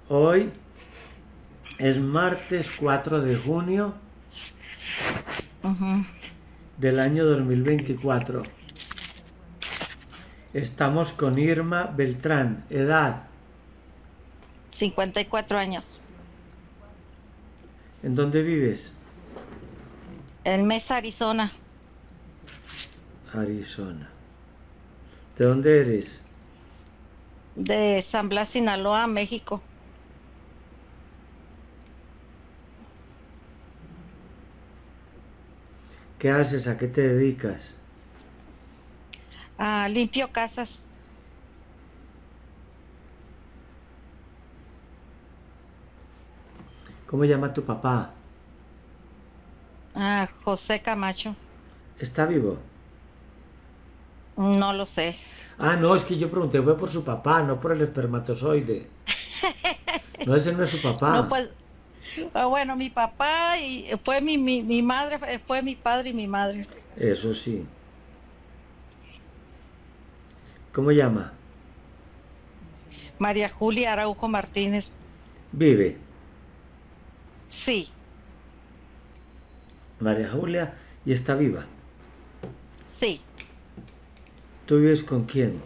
Hoy es martes 4 de junio Ujú. del año 2024. Estamos con Irma Beltrán. Edad. 54 años. ¿En dónde vives? En Mesa, Arizona. Arizona. ¿De dónde eres? De San Blas, Sinaloa, México. ¿Qué haces? ¿A qué te dedicas? Limpio casas. ¿Cómo llama tu papá? José Camacho. ¿Está vivo? No lo sé. Ah, no, es que yo pregunté, fue por su papá, no por el espermatozoide. No, ese no es su No, papá. pues, bueno, mi papá y fue mi madre, fue mi padre y mi madre. Eso sí. ¿Cómo llama? María Julia Araujo Martínez. Vive. Sí, María Julia y está viva. sí. ¿Tú vives con quién?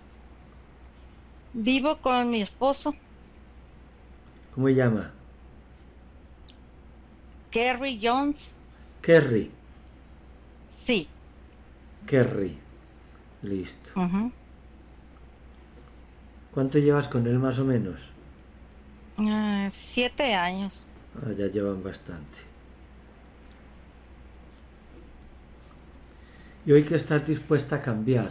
Vivo con mi esposo, ¿Cómo llama? Kerry Jones. Kerry. Sí. Kerry. Listo. Ujú. ¿Cuánto llevas con él más o menos? 7 años. Ah, ya llevan bastante. Y hoy que estás dispuesta a cambiar.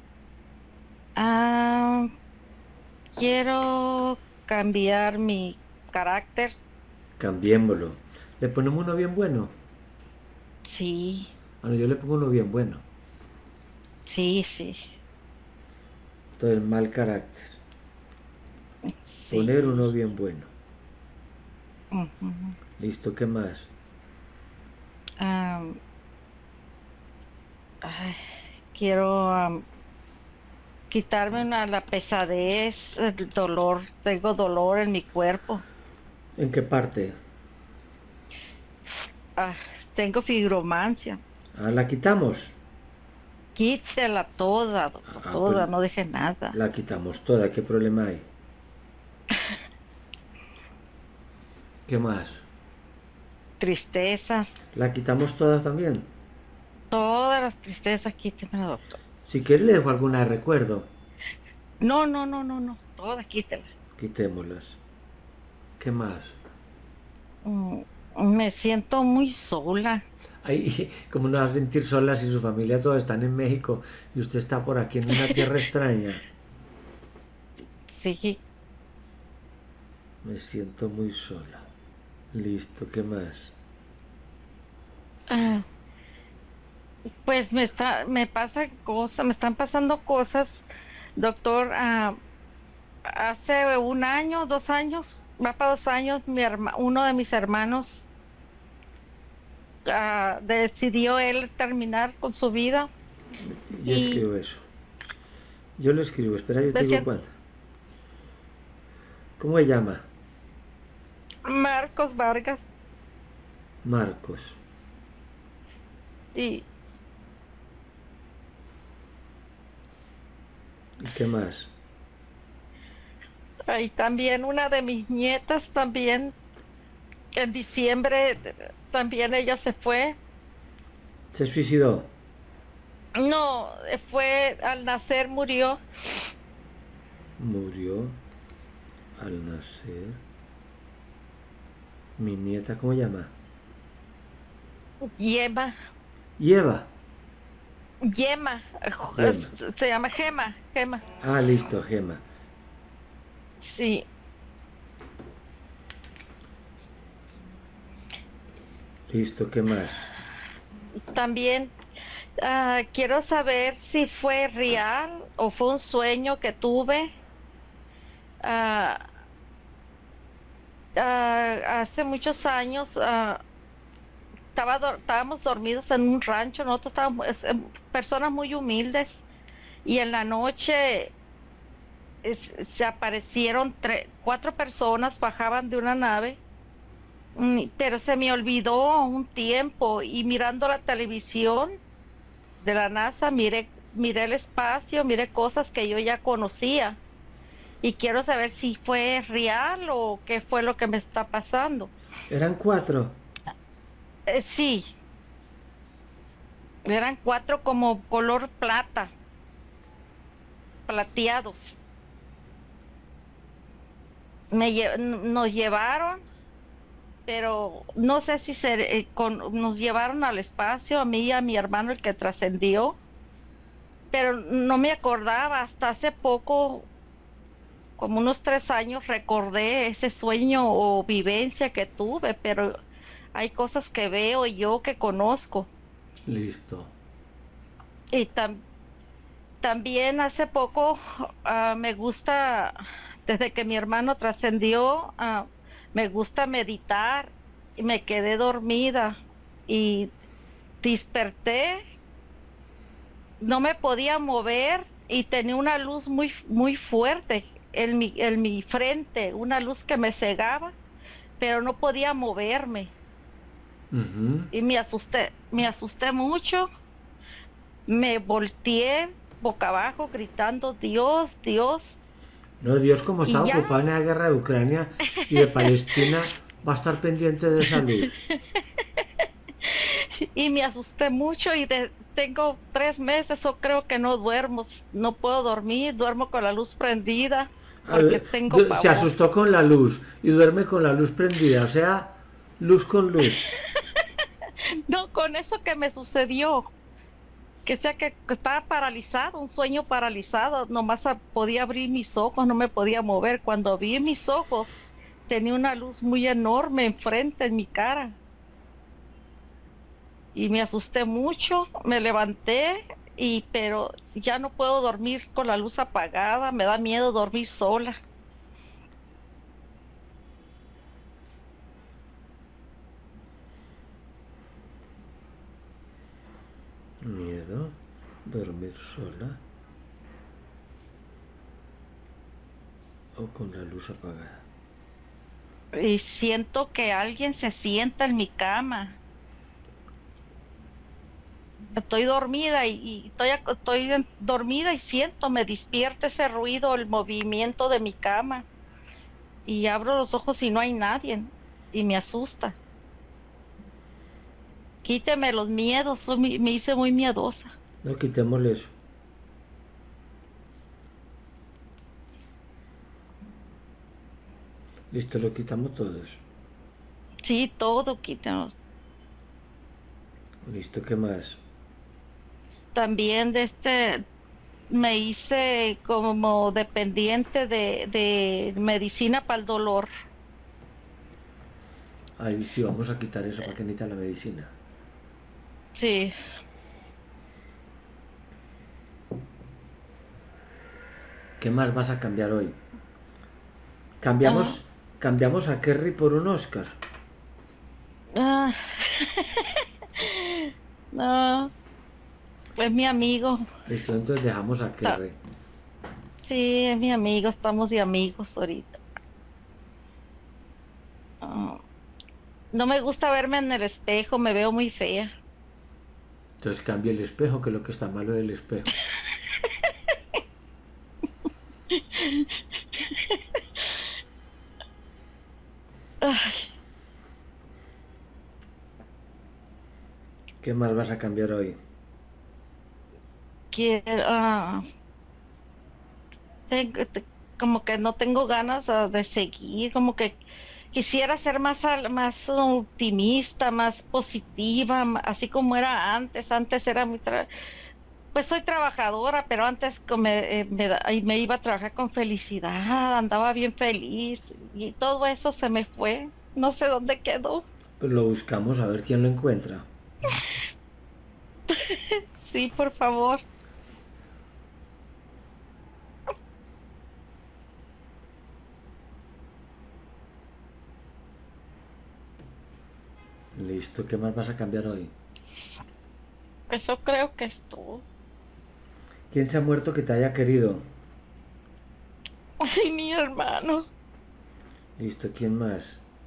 Ah, Quiero cambiar mi carácter. Cambiémoslo. ¿Le ponemos uno bien bueno? Sí, Bueno, yo le pongo uno bien bueno. sí, sí, Entonces, mal carácter. Poner sí. uno bien bueno. Ujú. Listo, ¿qué más? Am, ay, quiero quitarme la pesadez, el dolor. Tengo dolor en mi cuerpo. ¿En qué parte? Ah, Tengo fibromancia. Ah, la quitamos. Quítela toda, doctor, Ah, pues toda, no deje nada. la quitamos toda. ¿Qué problema hay? ¿Qué más? Tristezas, ¿La quitamos todas también? todas las tristezas, quítemela, doctor. Si quiere le dejo alguna de recuerdo. No, no, no, no, no, todas quítela. Quitémoslas. ¿Qué más? Mm, Me siento muy sola. Ay, ¿cómo no va a sentir sola si su familia todos están en México y usted está por aquí en una tierra extraña? Sí. Me siento muy sola. Listo, ¿qué más? Ah, pues me están pasando cosas, doctor. Hace un año, 2 años, va para 2 años, uno de mis hermanos decidió él terminar con su vida Yo y escribo eso. Yo lo escribo, espera, yo te me digo siento cuándo. ¿Cómo se llama? Marcos Vargas Marcos. y, ¿Y qué más? y también una de mis nietas también en diciembre también ella se fue. Se suicidó. No, fue al nacer murió. Murió al nacer. Mi nieta, ¿cómo se llama? Yema, Y Eva. Yema, Gema. se llama Gema, Gema. Ah, listo, Gema. Sí, Listo, ¿qué más? también quiero saber si fue real o fue un sueño que tuve. Ah, Hace muchos años estábamos dormidos en un rancho, nosotros estábamos personas muy humildes y en la noche se aparecieron 4 personas, bajaban de una nave, pero se me olvidó un tiempo y mirando la televisión de la NASA miré el espacio, miré cosas que yo ya conocía y quiero saber si fue real o qué fue lo que me está pasando. Eran 4. Sí, eran 4 como color plata, plateados. Nos llevaron, pero no sé si nos llevaron al espacio, a mí y a mi hermano, el que trascendió, pero no me acordaba, hasta hace poco, como unos 3 años, recordé ese sueño o vivencia que tuve, pero hay cosas que veo yo que conozco. Listo. Y también hace poco me gusta, desde que mi hermano trascendió, me gusta meditar y me quedé dormida y desperté, no me podía mover y tenía una luz muy, muy fuerte en mi frente, una luz que me cegaba, pero no podía moverme Ujú. y me asusté mucho, me volteé boca abajo gritando, Dios, Dios, No, Dios, como está y ya. ocupado en la guerra de Ucrania y de Palestina, va a estar pendiente de esa luz. Y me asusté mucho y tengo 3 meses o creo que no duermo, no puedo dormir, duermo con la luz prendida A porque ver, tengo se pavor. asustó con la luz y duerme con la luz prendida, o sea, luz con luz. No, con eso que me sucedió, que sea que estaba paralizado, un sueño paralizado, nomás podía abrir mis ojos, no me podía mover. Cuando abrí mis ojos, tenía una luz muy enorme enfrente en mi cara. Y me asusté mucho, me levanté pero ya no puedo dormir con la luz apagada, me da miedo dormir sola. Miedo, dormir sola o con la luz apagada. Y siento que alguien se sienta en mi cama. Estoy dormida y estoy dormida y siento, me despierta ese ruido, el movimiento de mi cama. Y abro los ojos y no hay nadie. Y me asusta. Quíteme los miedos, me hice muy miedosa. No, quitémosle eso. Listo, lo quitamos todo eso. Sí, todo, quíteme. Listo, ¿qué más? También me hice como dependiente de medicina para el dolor. Ahí sí, vamos a quitar eso para que necesita la medicina. Sí, ¿Qué más vas a cambiar hoy? ah, Cambiamos a Kerry por un Oscar. ah, no, es mi amigo. Listo, entonces dejamos a Ta- Kerry. Sí, es mi amigo, estamos de amigos ahorita. Ah, no me gusta verme en el espejo, me veo muy fea. Entonces cambia el espejo, que es lo que está malo del espejo. Ah, ¿Qué más vas a cambiar hoy? quiero, como que no tengo ganas de seguir, como que quisiera ser más optimista, más positiva, así como era antes. Antes era pues soy trabajadora, pero antes me iba a trabajar con felicidad, andaba bien feliz y todo eso se me fue, no sé dónde quedó. Pues lo buscamos a ver quién lo encuentra. Sí, por favor. Listo, ¿qué más vas a cambiar hoy? Eso creo que es todo. ¿Quién se ha muerto que te haya querido? Ay, mi hermano. Listo, ¿quién más?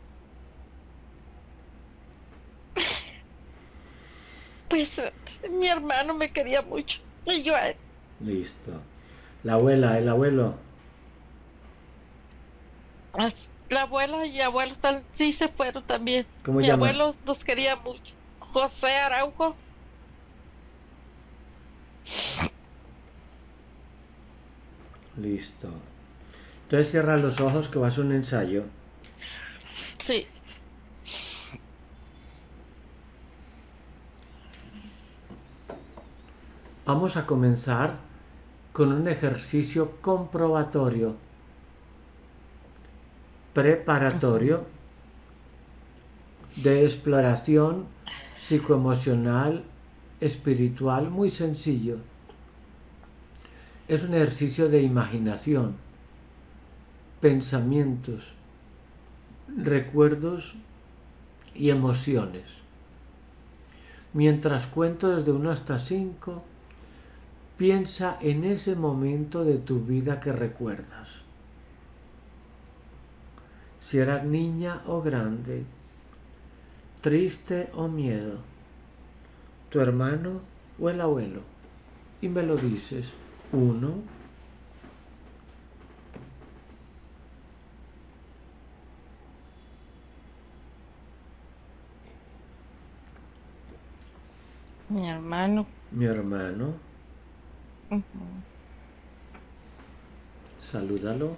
Pues mi hermano me quería mucho. Y yo a él. Listo. La abuela, el abuelo. La abuela y abuelo sí se fueron también. ¿Cómo Mi llama? abuelo nos quería mucho. José Araujo. Listo. Entonces cierra los ojos que va a ser un ensayo. Sí. Vamos a comenzar con un ejercicio comprobatorio, preparatorio, de exploración psicoemocional, espiritual, muy sencillo. Es un ejercicio de imaginación, pensamientos, recuerdos y emociones. Mientras cuento desde 1 hasta 5, piensa en ese momento de tu vida que recuerdas. Si eras niña o grande, triste o miedo, tu hermano o el abuelo. Y me lo dices. 1, Mi hermano. mi hermano, Ujú. salúdalo.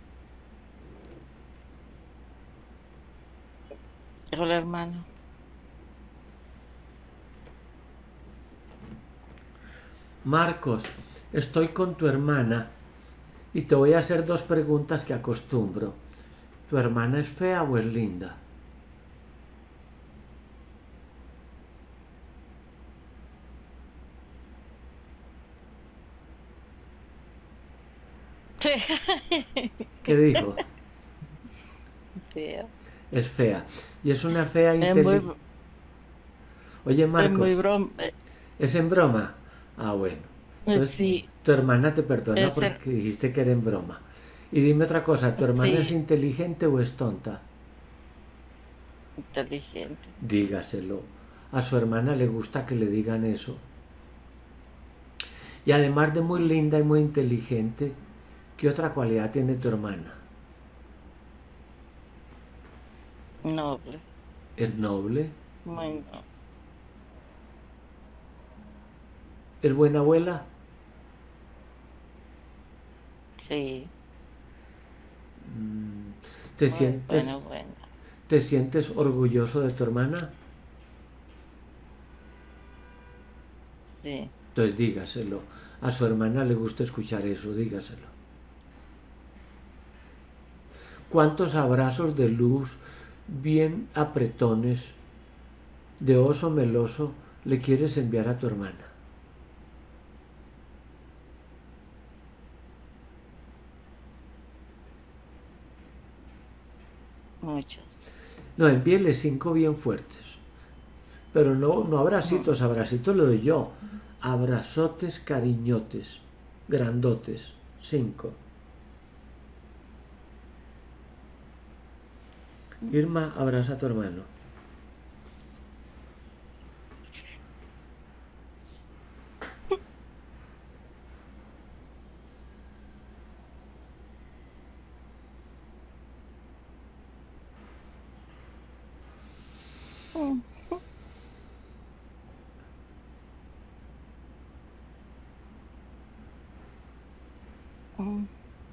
Hola, hermano. Marcos, estoy con tu hermana y te voy a hacer 2 preguntas que acostumbro. ¿Tu hermana es fea o es linda? Sí. ¿Qué dijo? Sí. Es fea. Y es una fea Es muy, inteligente. Oye, es Marcos, muy broma. ¿es en broma? Ah, bueno. Entonces, Sí, tu hermana te perdona es porque dijiste que era en broma. Y dime otra cosa, ¿tu hermana es sí, inteligente o es tonta? inteligente. Dígaselo. A su hermana le gusta que le digan eso. Y además de muy linda y muy inteligente, ¿qué otra cualidad tiene tu hermana? Noble. ¿Es noble? Muy noble. ¿Es buena abuela? Sí, ¿Te muy sientes, bueno, bueno. te sientes orgulloso de tu hermana? Sí. Entonces dígaselo. A su hermana le gusta escuchar eso, dígaselo. ¿Cuántos abrazos de luz bien apretones de oso meloso le quieres enviar a tu hermana? Muchos. No, envíele 5 bien fuertes. Pero no Ujú. abracitos, abracitos lo doy yo. Abrazotes cariñotes, grandotes. 5. Irma, abraza a tu hermano. Mm, mm.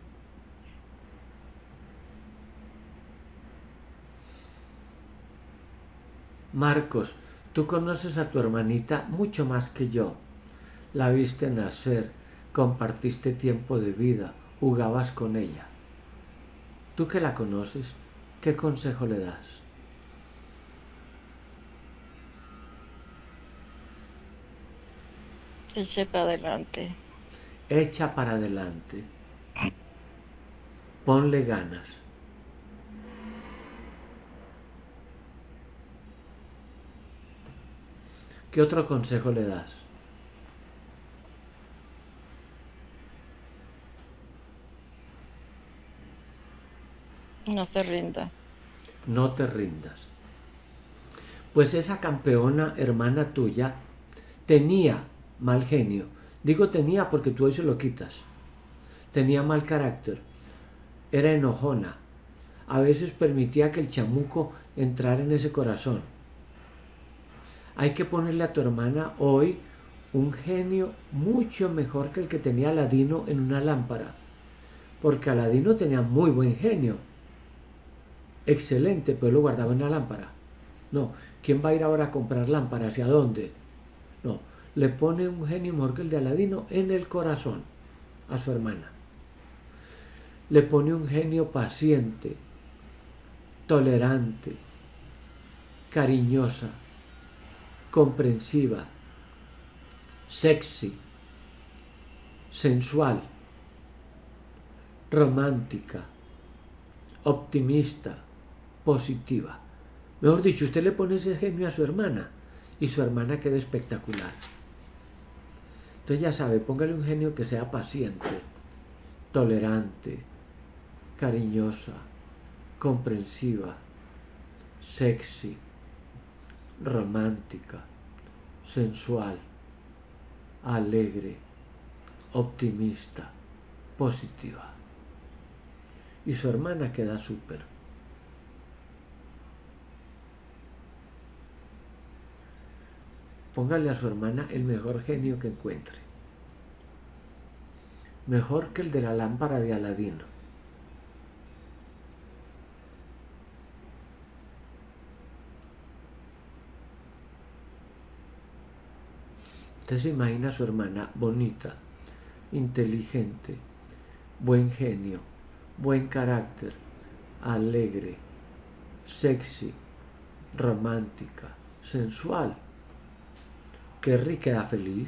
Marcos, tú conoces a tu hermanita mucho más que yo. La viste nacer, compartiste tiempo de vida, jugabas con ella. Tú que la conoces, ¿qué consejo le das? Eche para adelante. Echa para adelante. Ponle ganas. ¿Qué otro consejo le das? No se rinda. No te rindas. Pues esa campeona hermana tuya tenía mal genio. Digo tenía porque tú hoy se lo quitas. Tenía mal carácter. Era enojona. A veces permitía que el chamuco entrara en ese corazón. Hay que ponerle a tu hermana hoy un genio mucho mejor que el que tenía Aladino en una lámpara. Porque Aladino tenía muy buen genio. Excelente, pero lo guardaba en la lámpara. No, ¿quién va a ir ahora a comprar lámparas y a dónde? No, le pone un genio mejor que el de Aladino en el corazón a su hermana. Le pone un genio paciente, tolerante, cariñosa, comprensiva, sexy, sensual, romántica, optimista, positiva. Mejor dicho, usted le pone ese genio a su hermana y su hermana queda espectacular. Entonces ya sabe, póngale un genio que sea paciente, tolerante, cariñosa, comprensiva, sexy, romántica, sensual, alegre, optimista, positiva. Y su hermana queda súper. Póngale a su hermana el mejor genio que encuentre. Mejor que el de la lámpara de Aladino. Usted se imagina a su hermana bonita, inteligente, buen genio, buen carácter, alegre, sexy, romántica, sensual. Qué rica, queda feliz.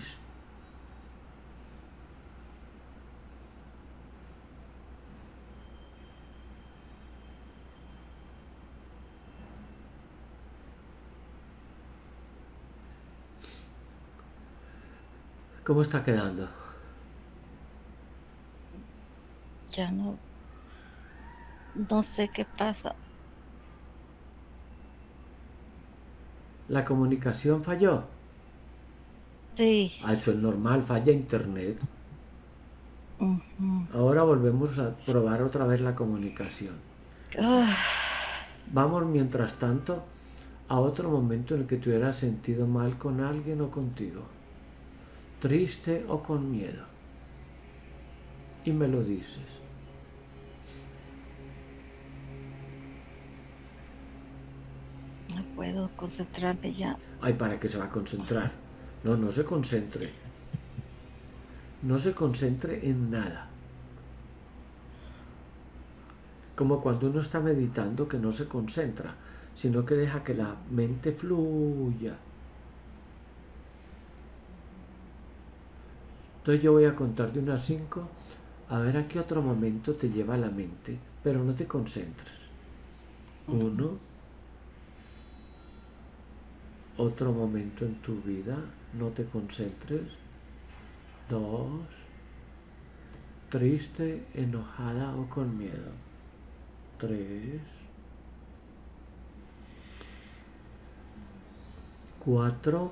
¿Cómo está quedando? Ya no, no sé qué pasa. ¿La comunicación falló? Sí. Eso es normal, falla internet. Ujú. Ahora volvemos a probar otra vez la comunicación. Ah, Vamos mientras tanto a otro momento en el que te hubieras sentido mal con alguien o contigo, triste o con miedo. Y me lo dices. no puedo concentrarme ya. Ay, ¿para qué se va a concentrar? No, no se concentre. No se concentre en nada. Como cuando uno está meditando que no se concentra, sino que deja que la mente fluya. Entonces yo voy a contar de 1 a 5, a ver a qué otro momento te lleva la mente, pero no te concentres. 1, otro momento en tu vida, no te concentres. 2, triste, enojada o con miedo. 3, 4,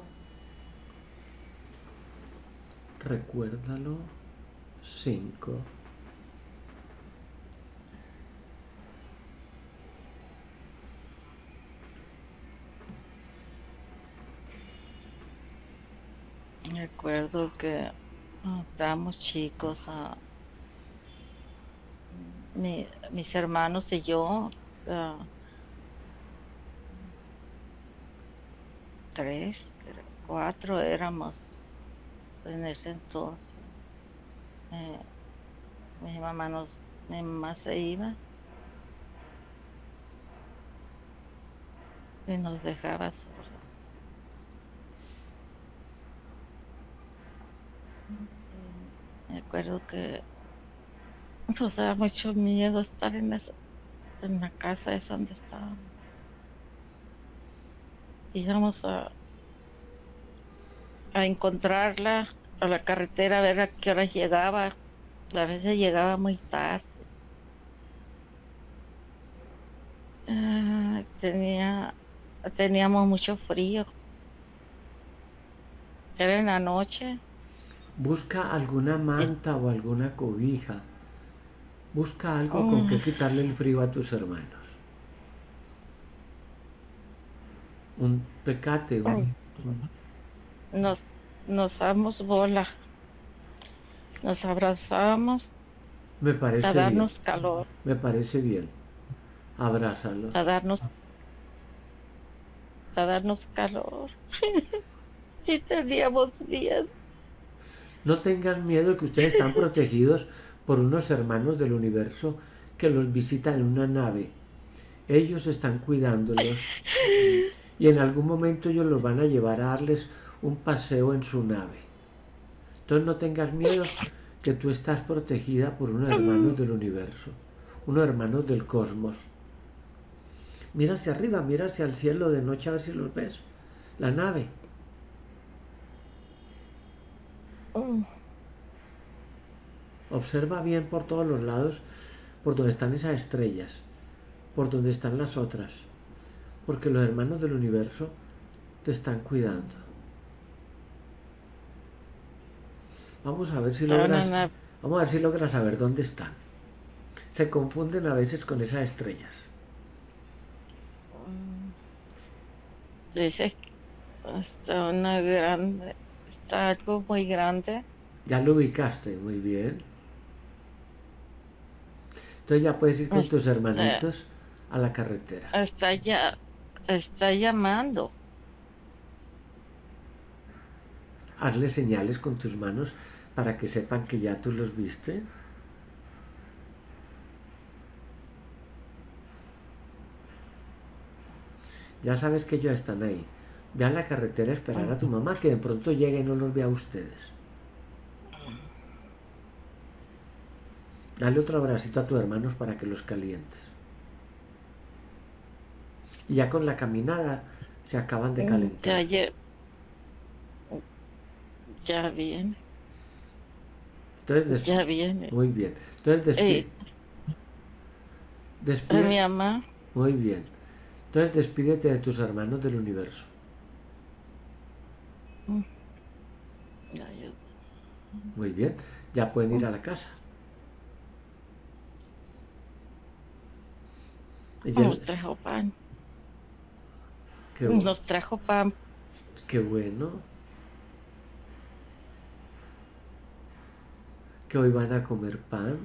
recuérdalo. 5, Recuerdo que estábamos chicos, mis hermanos y yo, ah, 3, 4 éramos en ese entonces. Eh, mi mamá se iba y nos dejaba solos. Me acuerdo que nos daba mucho miedo estar en la casa esa donde estábamos. Íbamos a encontrarla a la carretera a ver a qué hora llegaba. A veces llegaba muy tarde. tenía, teníamos mucho frío. Era en la noche. Busca alguna y- manta o alguna cobija. Busca algo con mm, que quitarle el frío a tus hermanos. Un pecate, nos, nos damos bola, nos abrazamos me a parece bien, darnos calor, me parece bien. Abrázalos. a darnos, a darnos calor. Y teníamos miedo. No tengan miedo que ustedes están protegidos por unos hermanos del universo que los visitan en una nave. Ellos están cuidándolos y en algún momento ellos los van a llevar a darles un paseo en su nave. Entonces no tengas miedo que tú estás protegida por unos hermanos del universo, unos hermanos del cosmos. Mira hacia arriba, mira hacia el cielo de noche a ver si los ves. La nave. Mm, Observa bien por todos los lados, por donde están esas estrellas, por donde están las otras, porque los hermanos del universo te están cuidando. Vamos a ver si Estaban logras, en la- vamos a ver si logras saber dónde están. Se confunden a veces con esas estrellas. mm, Dice que está una grande, está algo muy grande. Ya lo ubicaste, muy bien. Entonces ya puedes ir con tus Está, hermanitos a la carretera. está llamando. Hazle señales con tus manos para que sepan que ya tú los viste. Ya sabes que ellos están ahí. Ve a la carretera a esperar a tu mamá que de pronto llegue y no los vea a ustedes. Dale otro abracito a tus hermanos para que los calientes. Y ya con la caminada se acaban de Ya, calentar. ya viene, Entonces, ya viene. muy bien. Entonces Eh, Mi despide, mamá, muy bien. Entonces despídete de tus hermanos del universo. mm, ya, Muy bien. Ya pueden ir a la casa. Y ya, nos trajo pan, qué, nos trajo pan qué bueno que hoy van a comer pan.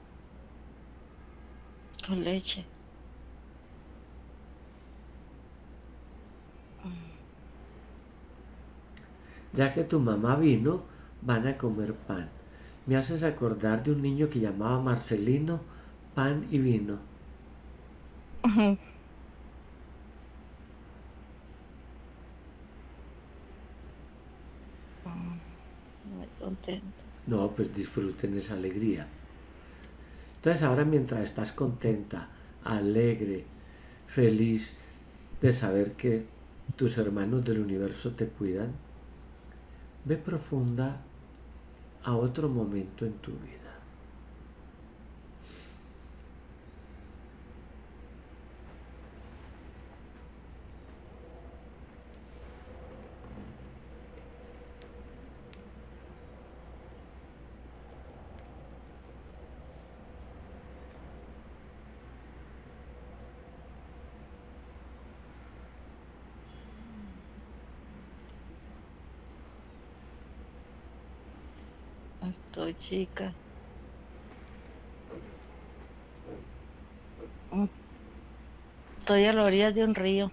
con leche. Ya que tu mamá vino, van a comer pan. Me haces acordar de un niño que llamaba Marcelino, pan y vino. Muy contento. No, pues disfruten esa alegría. Entonces ahora mientras estás contenta, alegre, feliz de saber que tus hermanos del universo te cuidan, ve profunda a otro momento en tu vida. Estoy chica. Estoy a la orilla de un río.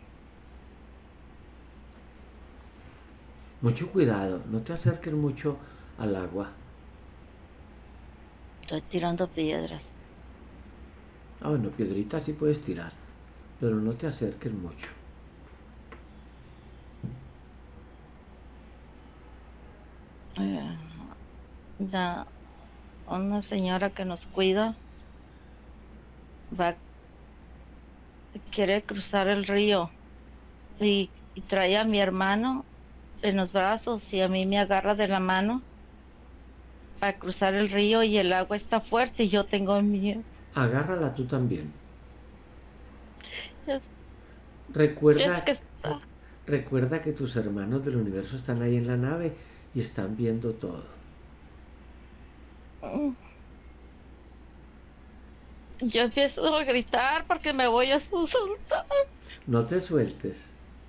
Mucho cuidado, no te acerques mucho al agua. Estoy tirando piedras. Ah, bueno, piedritas sí puedes tirar, pero no te acerques mucho. Eh, la- una señora que nos cuida va, quiere cruzar el río y trae a mi hermano en los brazos y a mí me agarra de la mano para cruzar el río y el agua está fuerte y yo tengo miedo. Agárrala tú también. Es Recuerda, que está. recuerda que tus hermanos del universo están ahí en la nave y están viendo todo. mm, Yo empiezo a gritar porque me voy a asustar. No te sueltes.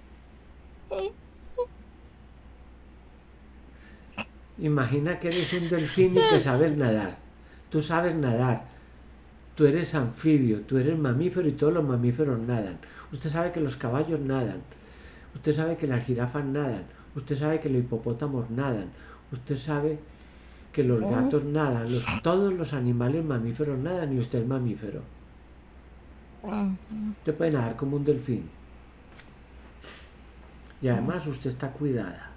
Imagina que eres un delfín y que sabes nadar. Tú sabes nadar. Tú eres anfibio, tú eres mamífero y todos los mamíferos nadan. Usted sabe que los caballos nadan. Usted sabe que las jirafas nadan. Usted sabe que los hipopótamos nadan. Usted sabe que los gatos nadan. Todos los animales mamíferos nadan y usted es mamífero. Usted puede nadar como un delfín. Y además usted está cuidada.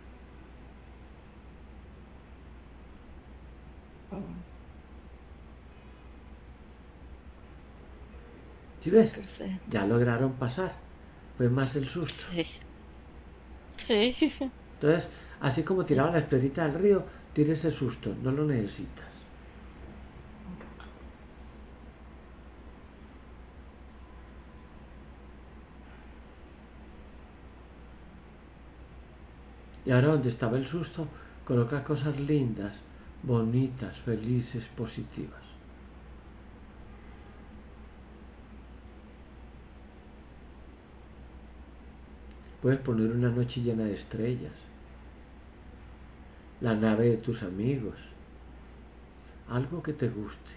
¿Sí ves? Ya lograron pasar. Fue más el susto. Sí, sí. Entonces, así como tiraba la esferita al río, tire ese susto. No lo necesitas. Y ahora donde estaba el susto, coloca cosas lindas, bonitas, felices, positivas. Puedes poner una noche llena de estrellas, la nave de tus amigos, algo que te guste.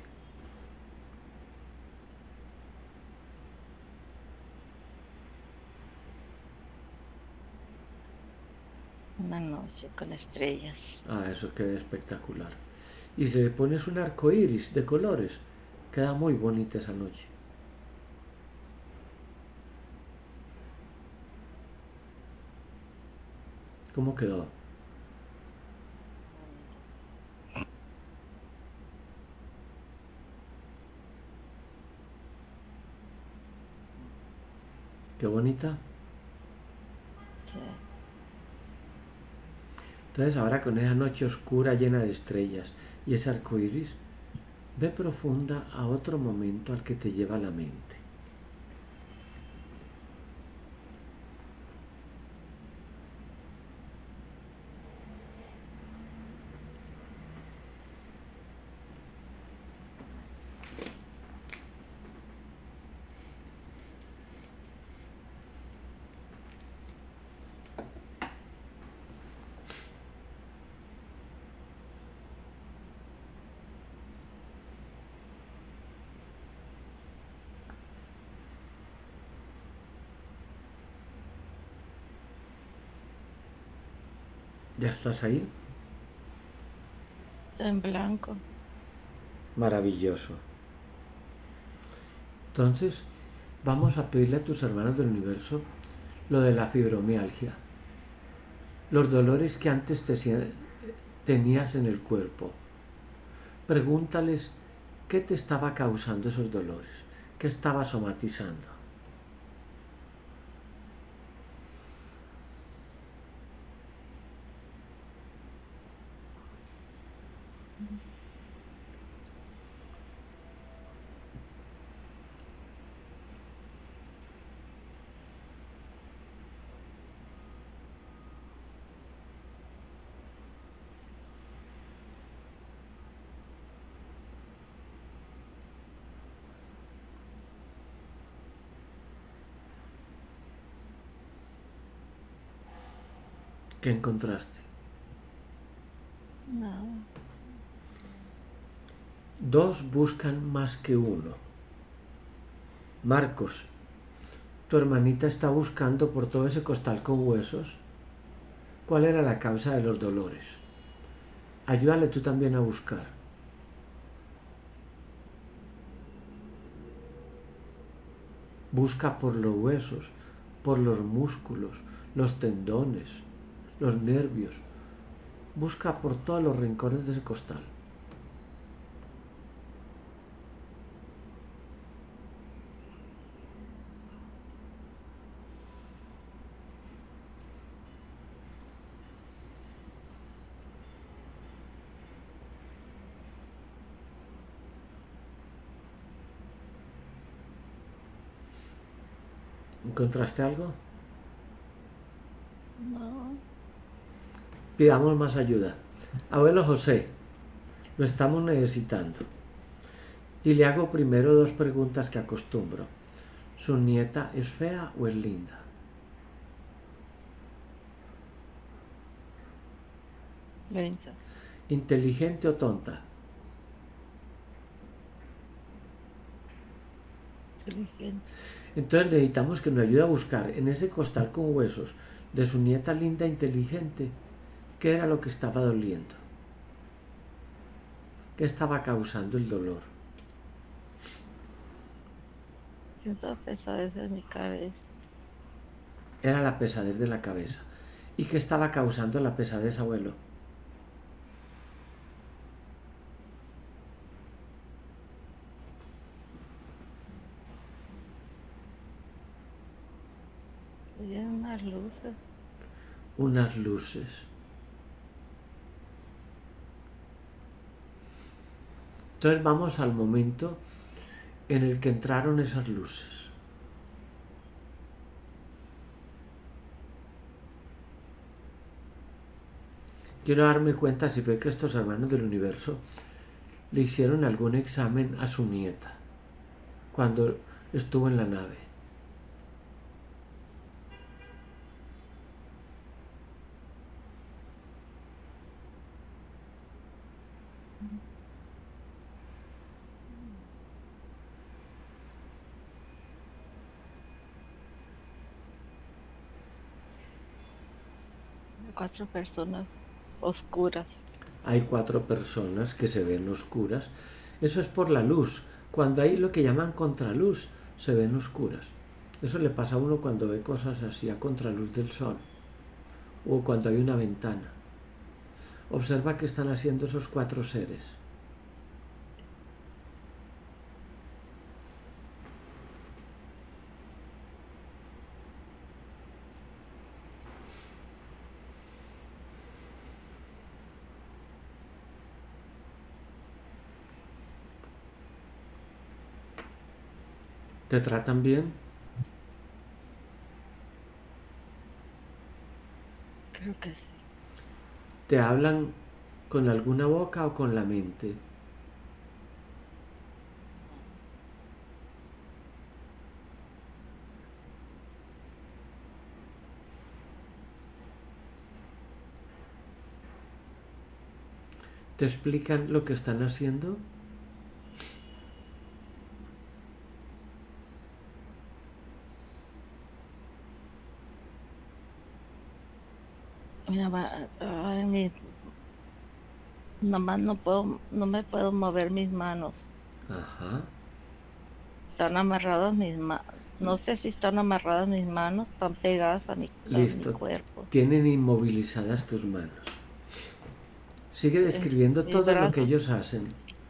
Una noche con estrellas. Ah, eso queda espectacular. Y si le pones un arco iris de colores, queda muy bonita esa noche. ¿Cómo quedó? Qué bonita. Sí. Entonces ahora con esa noche oscura llena de estrellas y ese arco iris, ve profunda a otro momento al que te lleva la mente. ¿Ya estás ahí? En blanco. Maravilloso. Entonces, vamos a pedirle a tus hermanos del universo lo de la fibromialgia, los dolores que antes tenías en el cuerpo. Pregúntales qué te estaba causando esos dolores, qué estaba somatizando. ¿Qué encontraste? No. Dos buscan más que uno. Marcos, tu hermanita está buscando por todo ese costal con huesos. ¿Cuál era la causa de los dolores? Ayúdale tú también a buscar. Busca por los huesos, por los músculos, los tendones, los nervios. Busca por todos los rincones de ese costal. ¿Encontraste algo? No. Pidamos más ayuda. Abuelo José, lo estamos necesitando. Y le hago primero dos preguntas que acostumbro. ¿Su nieta es fea o es linda? Linda. ¿Inteligente o tonta? Inteligente. Entonces necesitamos que nos ayude a buscar en ese costal con huesos de su nieta linda e inteligente qué era lo que estaba doliendo, qué estaba causando el dolor. Siento pesadez en mi cabeza. Era la pesadez de la cabeza. ¿Y qué estaba causando la pesadez, abuelo? Y unas luces. Unas luces. Entonces vamos al momento en el que entraron esas luces. Quiero darme cuenta si fue que estos hermanos del universo le hicieron algún examen a su nieta cuando estuvo en la nave. Cuatro personas oscuras. Hay 4 personas que se ven oscuras. Eso es por la luz. Cuando hay lo que llaman contraluz, se ven oscuras. Eso le pasa a uno cuando ve cosas así a contraluz del sol o cuando hay una ventana. Observa qué están haciendo esos 4 seres. ¿Te tratan bien? Creo que sí. ¿Te hablan con alguna boca o con la mente? ¿Te explican lo que están haciendo? Mi mamá, nomás no me puedo mover mis manos. Ajá. Están amarradas mis manos. No sé si están amarradas mis manos, están pegadas a mi Listo. cuerpo. Tienen inmovilizadas tus manos. Sigue describiendo Mis todo lo que brazos. ellos hacen.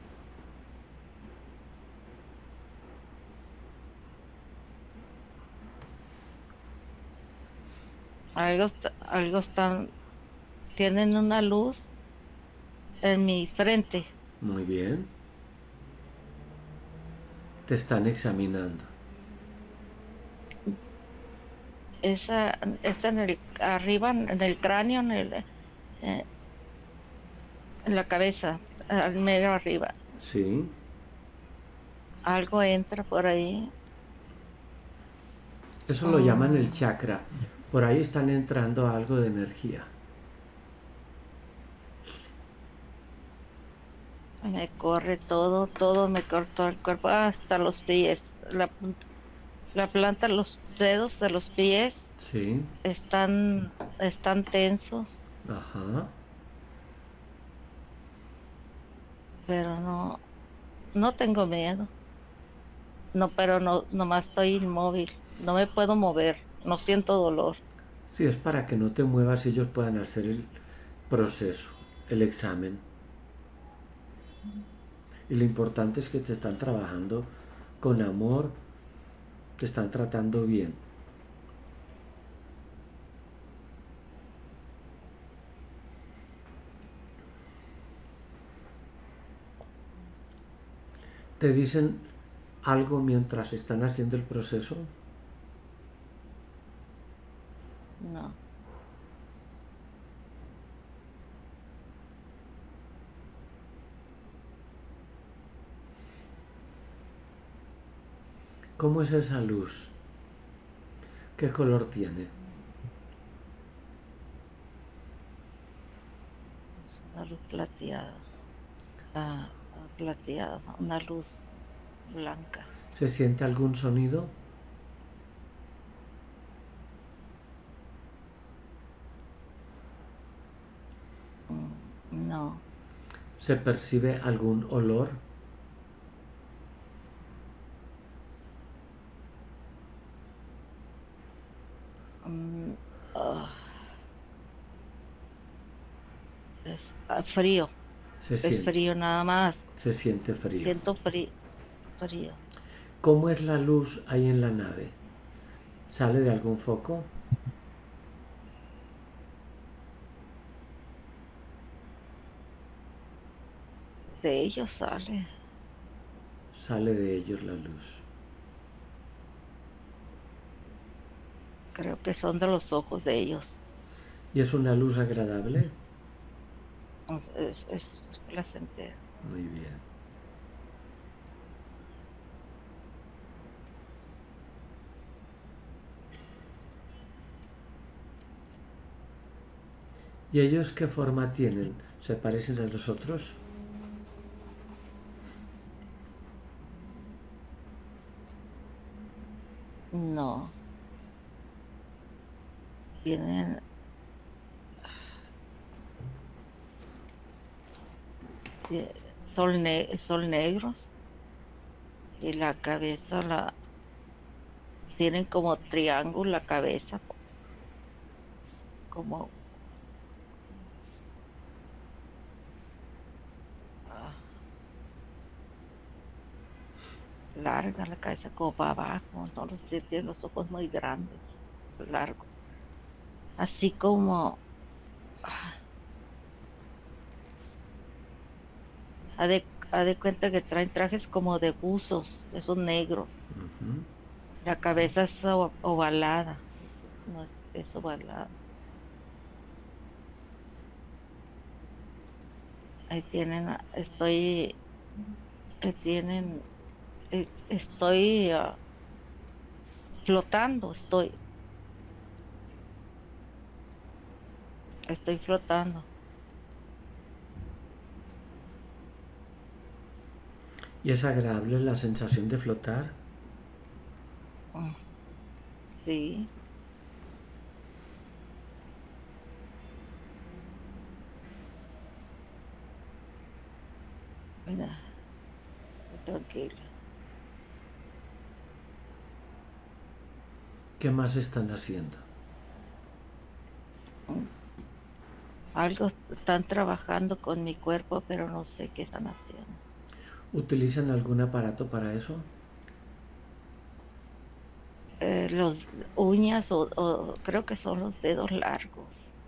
Algo están, tienen una luz en mi frente. Muy bien. Te están examinando. Esa en arriba, en el cráneo, eh, en la cabeza, al medio arriba. Sí. Algo entra por ahí. Eso lo llaman el chakra. Por ahí están entrando algo de energía. Me corre todo me cortó el cuerpo, hasta los pies. La planta, los dedos de los pies Sí. están tensos, Ajá. pero no tengo miedo. No, pero nomás estoy inmóvil, no me puedo mover, no siento dolor. Sí, es para que no te muevas y ellos puedan hacer el proceso, el examen. Y lo importante es que te están trabajando con amor, te están tratando bien. ¿Te dicen algo mientras están haciendo el proceso? ¿Cómo es esa luz? ¿Qué color tiene? Es una luz plateada, ah, plateada, una luz blanca. ¿Se siente algún sonido? No, ¿Se percibe algún olor? mm, ah, es frío, Se es siente, frío nada más. se siente frío. Siento frío, frío. ¿Cómo es la luz ahí en la nave? ¿Sale de algún foco? De ellos sale. Sale de ellos la luz. Creo que son de los ojos de ellos. ¿Y es una luz agradable? Es placentero. Muy bien. ¿Y ellos qué forma tienen? ¿Se parecen a los otros? No, tienen, tie- son negros y la cabeza tienen como triángulo la cabeza, como ah, larga la cabeza como para abajo, no los tienen los ojos muy grandes, largos, así como ah, ha de cuenta que traen trajes como de buzos, esos negros. Ujú. La cabeza es ovalada, no es ovalada. Ahí tienen, tienen, estoy flotando, estoy flotando. ¿Y es agradable la sensación de flotar? Mm, sí, mira, estoy tranquila. ¿Qué más están haciendo? Mm, algo están trabajando con mi cuerpo, pero no sé qué están haciendo. ¿Utilizan algún aparato para eso? Los uñas o creo que son los dedos largos.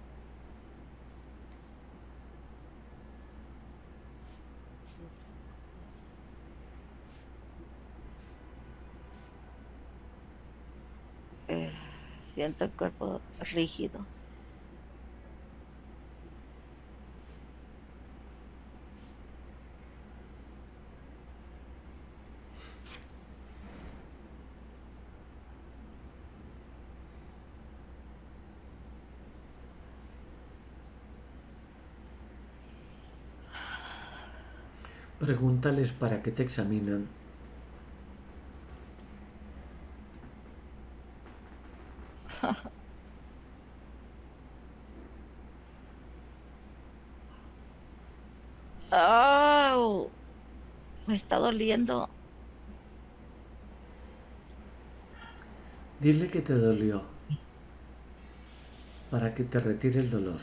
Eh, siento el cuerpo rígido. Pregúntales para qué te examinan. ¡Au! Me está doliendo. Dile que te dolió para que te retire el dolor.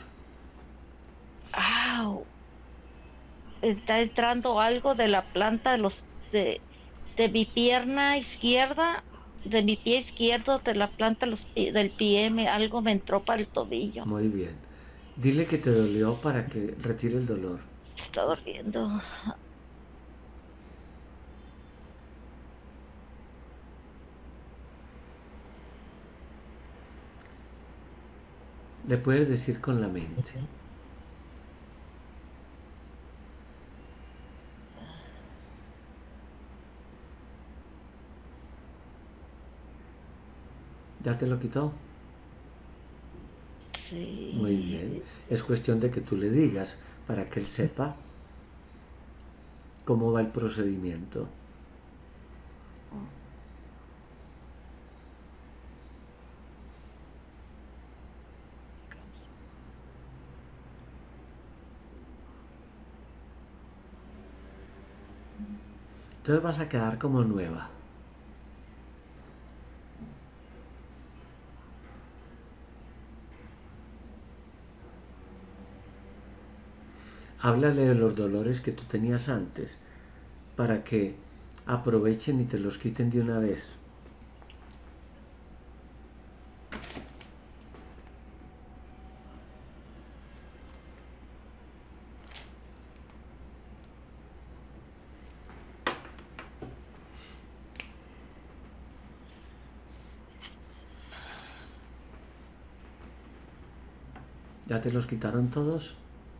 ¡Au! Está entrando algo de la planta de mi pierna izquierda, de mi pie izquierdo, de la planta del pie, algo me entró para el tobillo. Muy bien. Dile que te dolió para que retire el dolor. Está doliendo. Le puedes decir con la mente. ¿Ya te lo quitó? Muy bien. Sí. Es cuestión de que tú le digas para que él sepa cómo va el procedimiento. Entonces vas a quedar como nueva. Háblale de los dolores que tú tenías antes para que aprovechen y te los quiten de una vez. ¿Ya te los quitaron todos?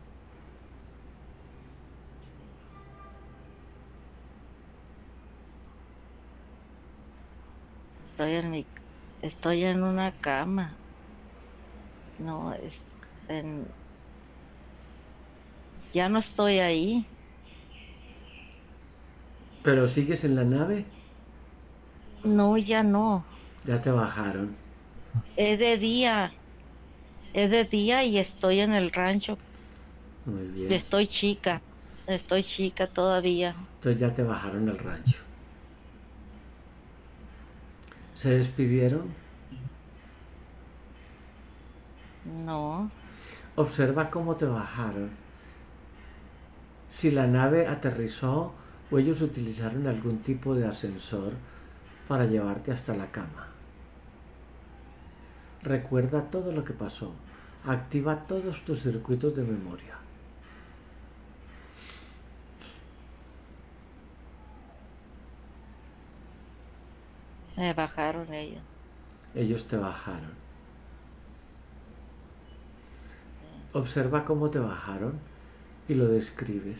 Estoy en mi, estoy en una cama. No, en, ya no estoy ahí. ¿Pero sigues en la nave? No, ya no. Ya te bajaron. Es de día, es de día y estoy en el rancho. Muy bien. Estoy chica todavía. Entonces ya te bajaron al rancho. ¿Se despidieron? No, Observa cómo te bajaron. Si la nave aterrizó o ellos utilizaron algún tipo de ascensor para llevarte hasta la cama. Recuerda todo lo que pasó. Activa todos tus circuitos de memoria. me bajaron ellos. Ellos te bajaron. Observa cómo te bajaron y lo describes.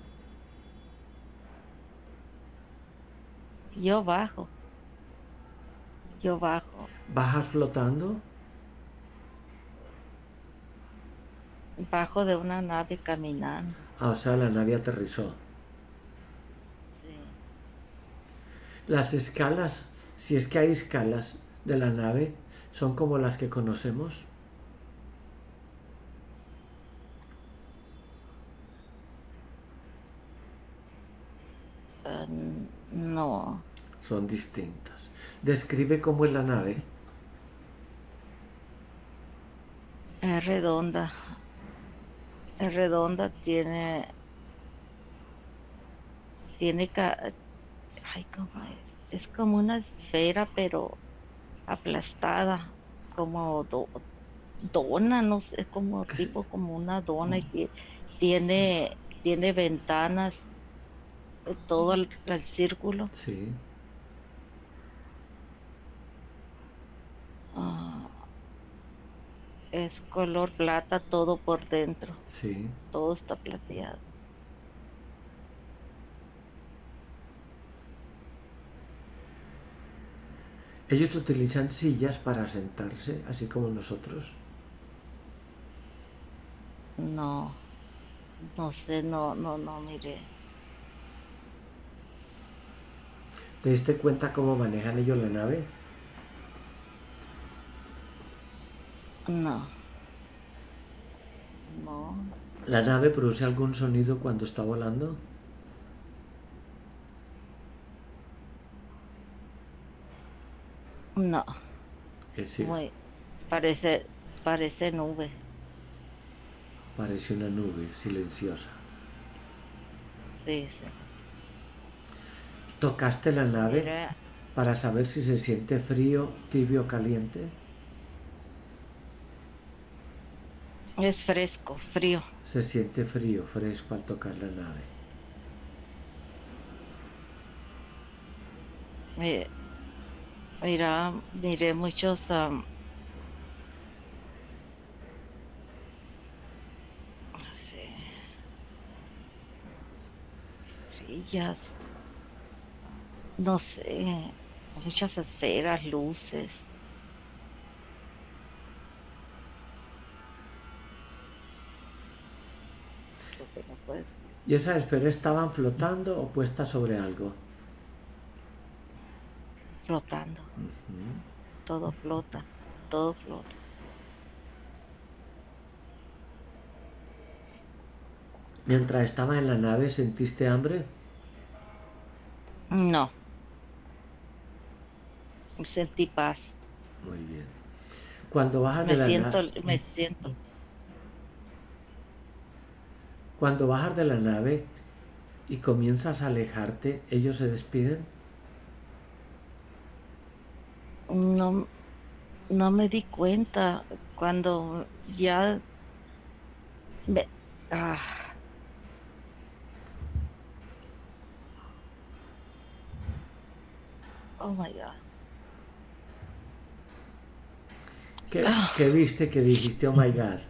Yo bajo, yo bajo, ¿Bajas flotando? bajo de una nave caminando. Ah, o sea, la nave aterrizó. Sí. Las escalas, si es que hay escalas de la nave, son como las que conocemos. No, Son distintas. Describe cómo es la nave. es redonda. Es redonda, tiene, ay, ¿cómo es? Es como una esfera, pero aplastada, como dona, no sé, como tipo como una dona y tiene ventanas, todo el círculo. Sí, Ah, es color plata todo por dentro, sí. todo está plateado. Ellos utilizan sillas para sentarse, así como nosotros. No, no sé, no, mire. ¿Te diste cuenta cómo manejan ellos la nave? No, no, ¿La nave produce algún sonido cuando está volando? no, Es decir, muy, parece, parece nube. parece una nube silenciosa. Sí, sí. ¿Tocaste la nave Mira, para saber si se siente frío, tibio o caliente? es fresco, frío. Se siente frío, fresco al tocar la nave. Mi- Mira, miré muchos, no sé, estrellas, no sé, muchas esferas, luces. porque no puedes ¿Y esas esferas estaban flotando o puestas sobre algo? flotando, todo flota, todo flota. Mientras estaba en la nave, ¿sentiste hambre? No, sentí paz, Muy bien. Cuando bajas de la nave, me siento, cuando bajas de la nave y comienzas a alejarte, ¿ellos se despiden? no, no me di cuenta cuando ya me, ah, oh my God. ¿Qué viste que dijiste, oh my God?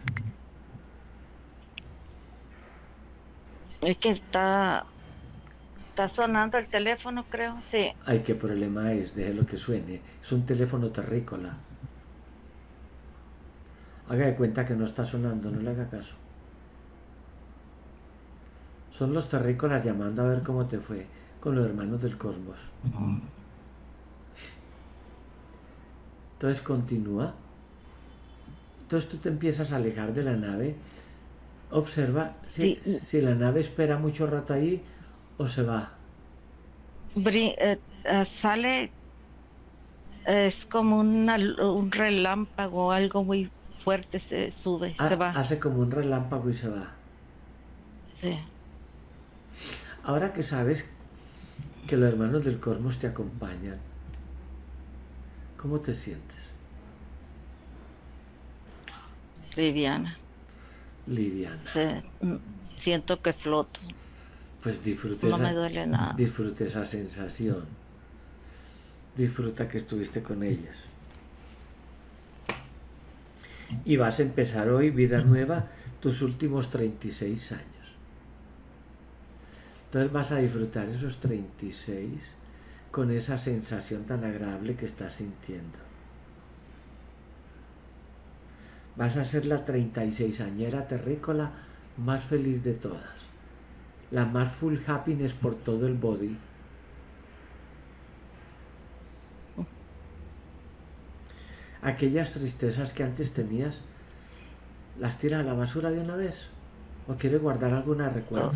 Es que está sonando el teléfono, creo, sí. Ay, qué problema es, déjelo que suene. Es un teléfono terrícola. Haga de cuenta que no está sonando, no le haga caso. Son los terrícolas llamando a ver cómo te fue con los hermanos del cosmos. Entonces continúa. Entonces tú te empiezas a alejar de la nave. Observa Sí, si la nave espera mucho rato ahí o se va. sale, es como un relámpago, algo muy fuerte, se sube, se va. Hace como un relámpago y se va. Sí, Ahora que sabes que los hermanos del cosmos te acompañan, ¿cómo te sientes? liviana. Liviana. Siento que floto, Pues no me duele nada. disfrute esa sensación. Disfruta que estuviste con ellas. Y vas a empezar hoy vida nueva, tus últimos 36 años. Entonces vas a disfrutar esos 36 con esa sensación tan agradable que estás sintiendo. Vas a ser la 36añera terrícola más feliz de todas. La más full happiness por todo el body. Aquellas tristezas que antes tenías, ¿las tiras a la basura de una vez? ¿O quieres guardar alguna recuerdo?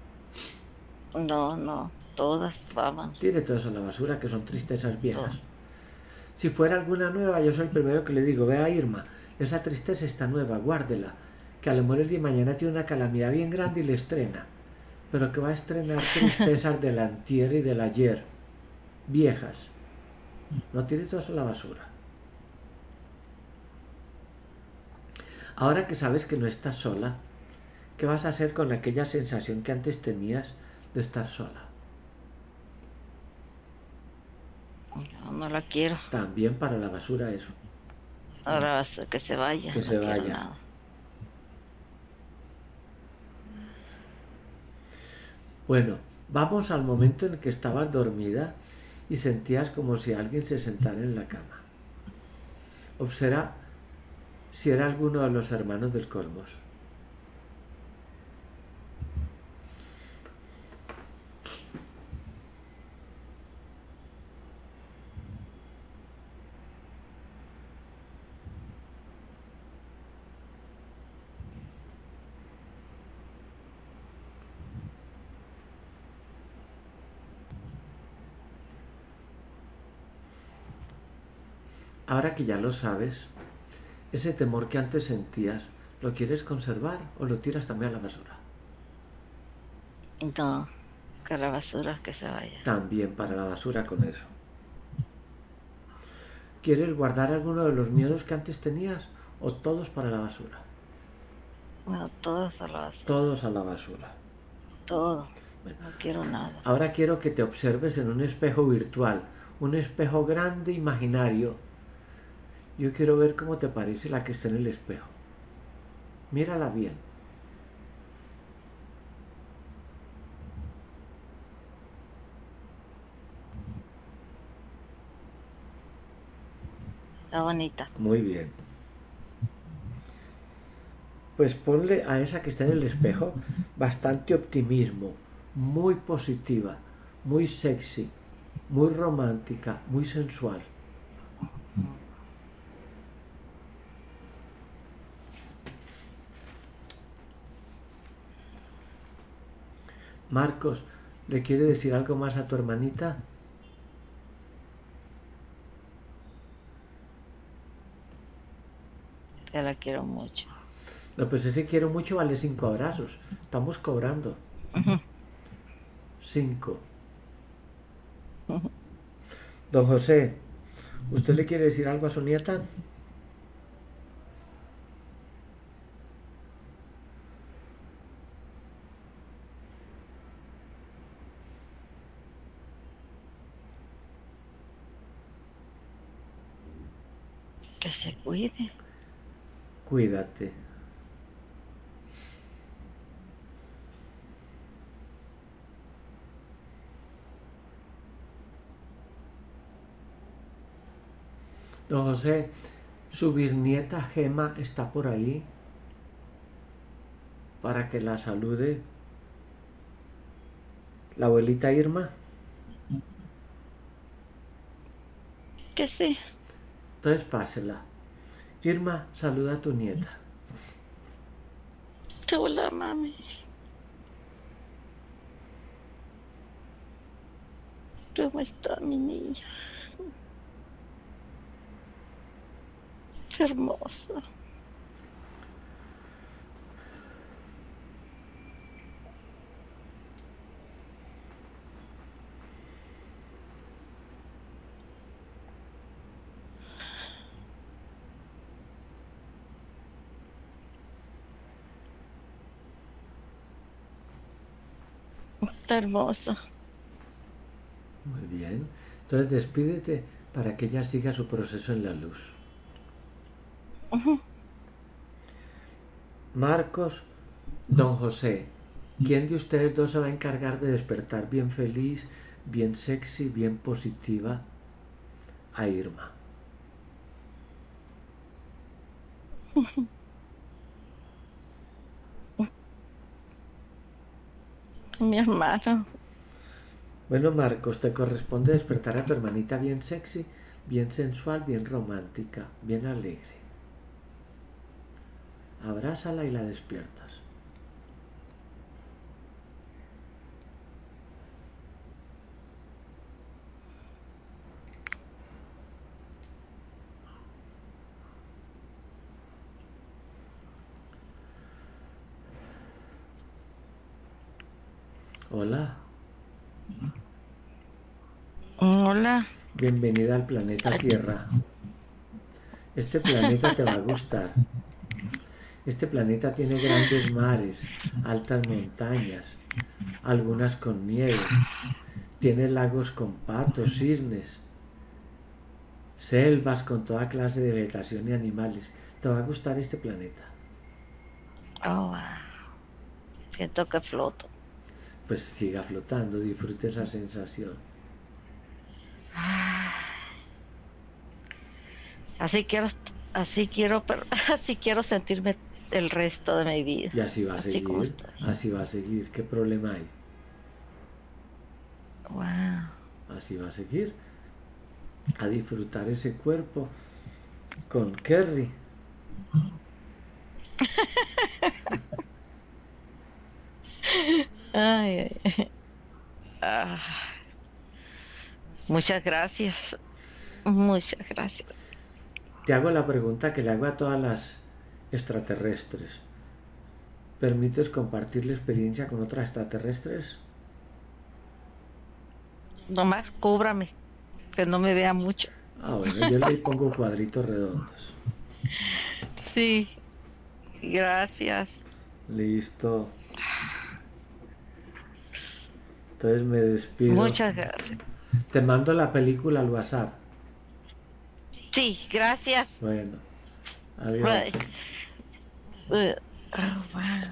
No, todas vamos. Tire todo eso a la basura, que son tristezas viejas. Si fuera alguna nueva, yo soy el primero que le digo, vea Irma, esa tristeza está nueva, guárdela, que a lo mejor el día de mañana tiene una calamidad bien grande y le estrena, pero que va a estrenar tristezas del antier y del ayer, viejas. No tire todo eso a la basura. Ahora que sabes que no estás sola, ¿qué vas a hacer con aquella sensación que antes tenías de estar sola? No la quiero. También para la basura eso. Ahora que se vaya. Que se vaya. Nada. Bueno, vamos al momento en el que estabas dormida y sentías como si alguien se sentara en la cama. Observa si era alguno de los hermanos del cosmos. Ahora que ya lo sabes, ese temor que antes sentías, ¿lo quieres conservar o lo tiras también a la basura? No, que la basura que se vaya. También para la basura con eso. ¿Quieres guardar alguno de los miedos que antes tenías o todos para la basura? Bueno, todos a la basura. Todos a la basura. Todo. Bueno, no quiero nada. Ahora quiero que te observes en un espejo virtual, un espejo grande imaginario. Yo quiero ver cómo te parece la que está en el espejo. Mírala bien. Está bonita. Muy bien. Pues ponle a esa que está en el espejo bastante optimismo, muy positiva, muy sexy, muy romántica, muy sensual. Marcos, ¿le quiere decir algo más a tu hermanita? que la quiero mucho. No, pues ese quiero mucho vale 5 abrazos. Estamos cobrando. Ujú, 5. ujú. Don José, ¿usted le quiere decir algo a su nieta? Que se cuide. Cuídate. Don José, su bisnieta Gema está por ahí para que la salude. La abuelita Irma. Que sí. Entonces pásela. Irma, saluda a tu nieta. Hola, mami. ¿Cómo está mi niña? Qué hermosa. Está hermosa. Muy bien. Entonces despídete para que ella siga su proceso en la luz. Ujú. Marcos, don José, ¿quién de ustedes dos se va a encargar de despertar bien feliz, bien sexy, bien positiva a Irma? Mi hermano. Bueno, Marcos, te corresponde despertar a tu hermanita bien sexy, bien sensual, bien romántica, bien alegre. Abrázala y la despiertas. Hola, Hola. bienvenida al planeta Tierra. Este planeta te va a gustar. Este planeta tiene grandes mares, altas montañas, algunas con nieve. Tiene lagos con patos, cisnes, selvas con toda clase de vegetación y animales. Te va a gustar este planeta. Oh, wow. Siento que floto. Pues siga flotando, disfrute esa sensación. Así quiero, así quiero, pero así quiero sentirme el resto de mi vida. Y así va a Así como seguir, estoy. así va a seguir. ¿Qué problema hay? Wow. Así va a seguir. A disfrutar ese cuerpo con Kerry. Ay, ay, ay. Ah, muchas gracias. Muchas gracias. Te hago la pregunta que le hago a todas las extraterrestres. ¿Permites compartir la experiencia con otras extraterrestres? Nomás cúbrame, que no me vea mucho. Ah, bueno, yo le pongo cuadritos redondos. Sí, gracias. Listo. Entonces me despido. Muchas gracias. Te mando la película al WhatsApp. Sí, gracias. Bueno, adiós. Bye. Oh, wow.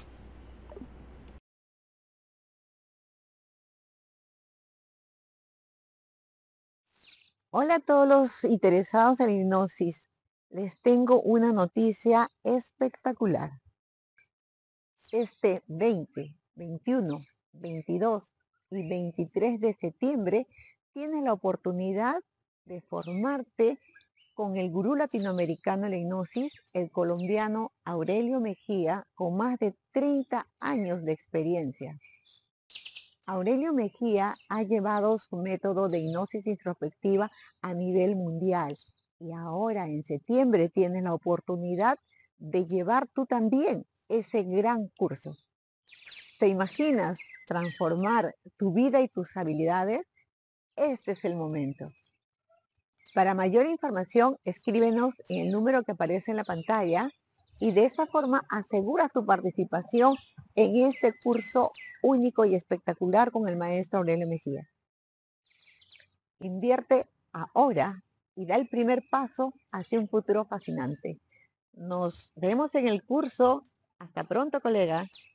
Hola a todos los interesados en la hipnosis. Les tengo una noticia espectacular. Este 20, 21, 22 y 23 de septiembre tienes la oportunidad de formarte con el gurú latinoamericano de la hipnosis, el colombiano Aurelio Mejía, con más de 30 años de experiencia. Aurelio Mejía ha llevado su método de hipnosis introspectiva a nivel mundial y ahora en septiembre tienes la oportunidad de llevar tú también ese gran curso. ¿Te imaginas transformar tu vida y tus habilidades? Este es el momento. Para mayor información, escríbenos en el número que aparece en la pantalla y de esta forma asegura tu participación en este curso único y espectacular con el maestro Aurelio Mejía. Invierte ahora y da el primer paso hacia un futuro fascinante. Nos vemos en el curso. Hasta pronto, colegas.